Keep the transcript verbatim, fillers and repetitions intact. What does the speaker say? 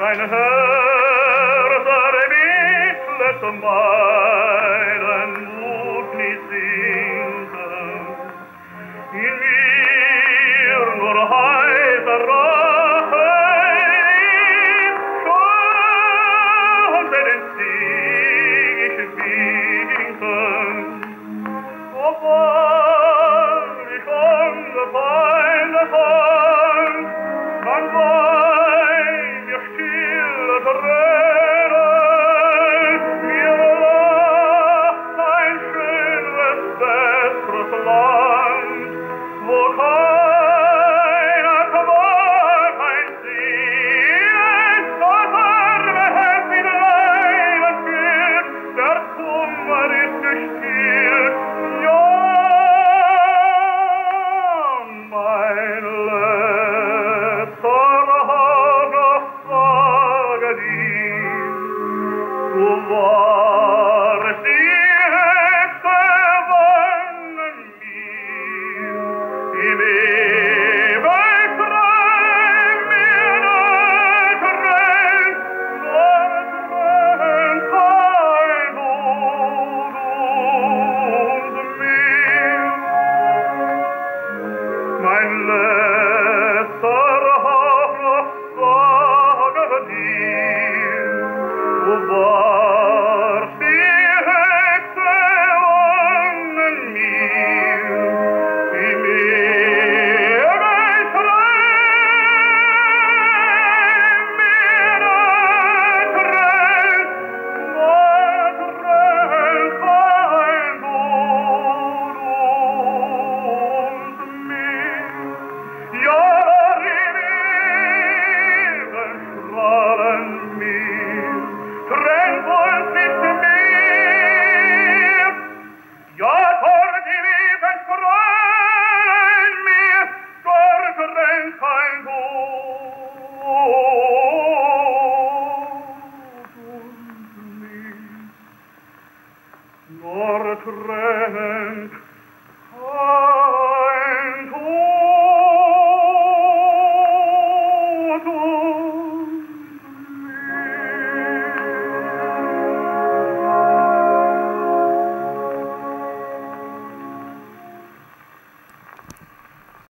dein Herz ermittelt meinen Mut nicht sinken, in mir nur heiser Rache schon den Sieg ich winken, obwohl ich ungefallen Hand, man wein mir stille Tränen, mir lacht ein schönes, besseres Land, wo keiner Qual, kein Ziel, das arme Herz in Leiden führt, der Kummer ist gestillt. Ja, mein letzter Sage dir, du warst die höchste Wonne mir, im ewig Träum mir nur trennt, nur trennt kein Tod und mir. Mein letzter Sage dir, du warst die höchste Wonne mir, im ewig Träum mir nur trennt, nur trennt kein Tod und mir. Ja, strahlen mir,